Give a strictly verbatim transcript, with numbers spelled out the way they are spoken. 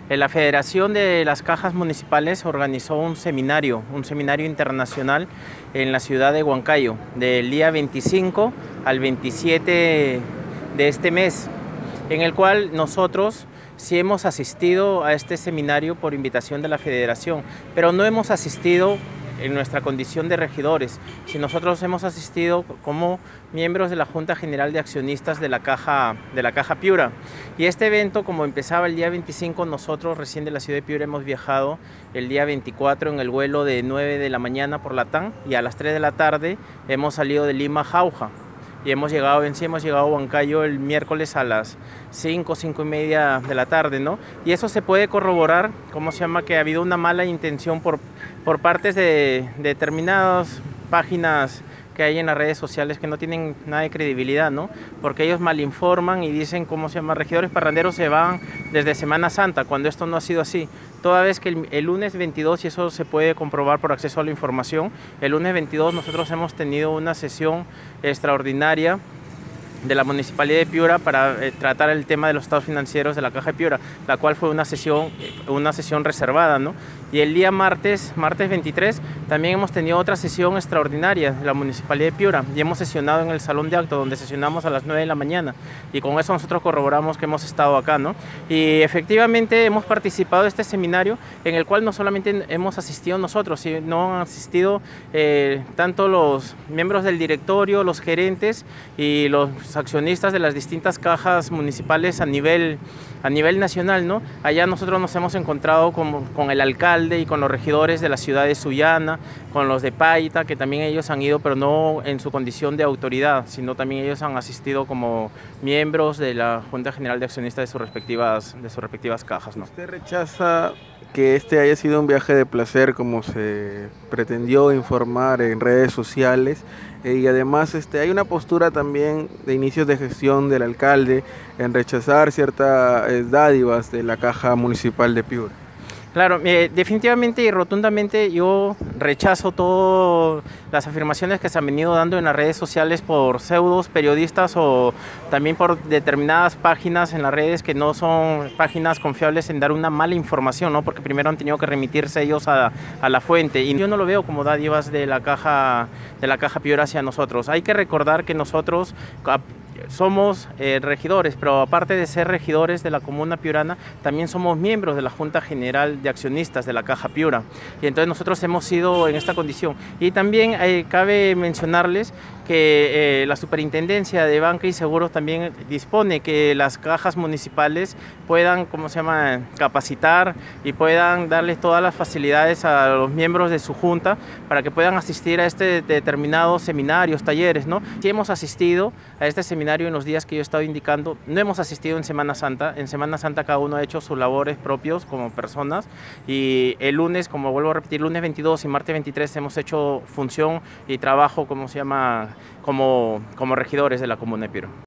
La Federación de las Cajas Municipales organizó un seminario, un seminario internacional en la ciudad de Huancayo, del día veinticinco al veintisiete de este mes, en el cual nosotros sí hemos asistido a este seminario por invitación de la Federación, pero no hemos asistido en nuestra condición de regidores, si nosotros hemos asistido como miembros de la Junta General de Accionistas de la Caja, de la Caja Piura. Y este evento, como empezaba el día veinticinco, nosotros recién de la ciudad de Piura hemos viajado el día veinticuatro en el vuelo de nueve de la mañana por Latam, y a las tres de la tarde hemos salido de Lima a Jauja. Y hemos llegado, en sí hemos llegado a Huancayo el miércoles a las cinco, cinco y media de la tarde, ¿no? Y eso se puede corroborar, ¿cómo se llama? Que ha habido una mala intención por, por partes de, de determinadas páginas que hay en las redes sociales que no tienen nada de credibilidad, ¿no? Porque ellos malinforman y dicen, ¿cómo se llama? Regidores parranderos se van desde Semana Santa, cuando esto no ha sido así. Toda vez que el, el lunes veintidós, y eso se puede comprobar por acceso a la información, el lunes veintidós nosotros hemos tenido una sesión extraordinaria de la Municipalidad de Piura para eh, tratar el tema de los estados financieros de la Caja de Piura, la cual fue una sesión, una sesión reservada, ¿no? Y el día martes, martes veintitrés, también hemos tenido otra sesión extraordinaria de la Municipalidad de Piura, y hemos sesionado en el Salón de Actos, donde sesionamos a las nueve de la mañana, y con eso nosotros corroboramos que hemos estado acá, ¿no? Y efectivamente hemos participado de este seminario, en el cual no solamente hemos asistido nosotros, sino han asistido eh, tanto los miembros del directorio, los gerentes y los accionistas de las distintas cajas municipales a nivel, a nivel nacional, ¿no? Allá nosotros nos hemos encontrado con, con el alcalde y con los regidores de la ciudad de Sullana, con los de Paita, que también ellos han ido, pero no en su condición de autoridad, sino también ellos han asistido como miembros de la Junta General de Accionistas de sus respectivas, de sus respectivas cajas, ¿no? ¿Usted rechaza que este haya sido un viaje de placer, como se pretendió informar en redes sociales? Eh, y además este, hay una postura también de inicios de gestión del alcalde en rechazar ciertas eh, dádivas de la Caja Municipal de Piura. Claro, eh, definitivamente y rotundamente yo rechazo todas las afirmaciones que se han venido dando en las redes sociales por pseudos periodistas o también por determinadas páginas en las redes que no son páginas confiables en dar una mala información, ¿no? Porque primero han tenido que remitirse ellos a, a la fuente, y yo no lo veo como dádivas de la Caja, de la Caja Piura hacia nosotros. Hay que recordar que nosotros somos eh, regidores, pero aparte de ser regidores de la comuna piurana, también somos miembros de la Junta General de Accionistas de la Caja Piura, y entonces nosotros hemos sido en esta condición. Y también eh, cabe mencionarles que eh, la Superintendencia de Banca y Seguros también dispone que las cajas municipales puedan, ¿cómo se llama?, capacitar y puedan darles todas las facilidades a los miembros de su junta para que puedan asistir a este determinados seminarios, talleres, ¿no? Sí hemos asistido a este seminario en los días que yo he estado indicando. No hemos asistido en Semana Santa. En Semana Santa cada uno ha hecho sus labores propios como personas, y el lunes, como vuelvo a repetir, lunes veintidós y martes veintitrés hemos hecho función y trabajo, como se llama, como, como regidores de la comuna de Piura.